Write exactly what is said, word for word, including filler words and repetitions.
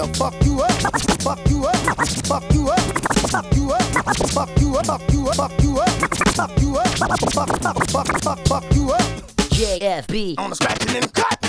to fuck you up, fuck you up, fuck you up, fuck you up, fuck you up, fuck you up, fuck you up, fuck you up, fuck, fuck, fuck, fuck, fuck you up. J F B on the scratching and cut.